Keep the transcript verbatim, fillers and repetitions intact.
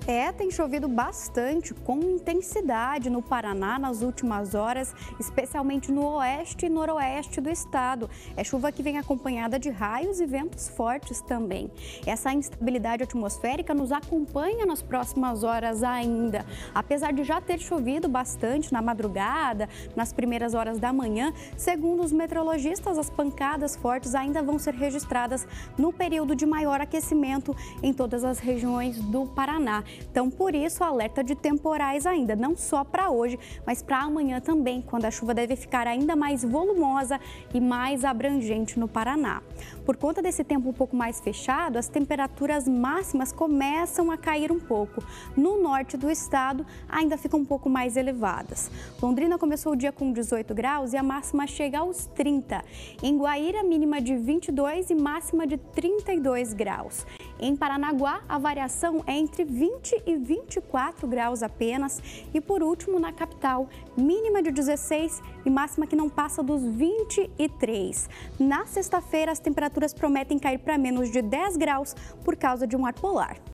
É, tem chovido bastante, com intensidade no Paraná nas últimas horas, especialmente no oeste e noroeste do estado. É chuva que vem acompanhada de raios e ventos fortes também. Essa instabilidade atmosférica nos acompanha nas próximas horas ainda. Apesar de já ter chovido bastante na madrugada, nas primeiras horas da manhã, segundo os meteorologistas, as pancadas fortes ainda vão ser registradas no período de maior aquecimento em todas as regiões do Paraná. Então, por isso, alerta de temporais ainda, não só para hoje, mas para amanhã também, quando a chuva deve ficar ainda mais volumosa e mais abrangente no Paraná. Por conta desse tempo um pouco mais fechado, as temperaturas máximas começam a cair um pouco. No norte do estado, ainda ficam um pouco mais elevadas. Londrina começou o dia com dezoito graus e a máxima chega aos trinta. Em Guaíra, mínima de vinte e dois e máxima de trinta e dois graus. Em Paranaguá, a variação é entre vinte e vinte e quatro graus apenas. E por último, na capital, mínima de dezesseis e máxima que não passa dos vinte e três. Na sexta-feira, as temperaturas prometem cair para menos de dez graus por causa de um ar polar.